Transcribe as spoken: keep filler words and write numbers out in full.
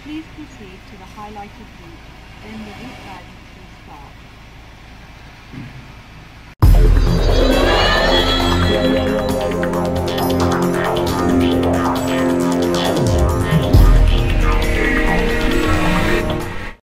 Please proceed to the highlighted route, then the route guidance will start.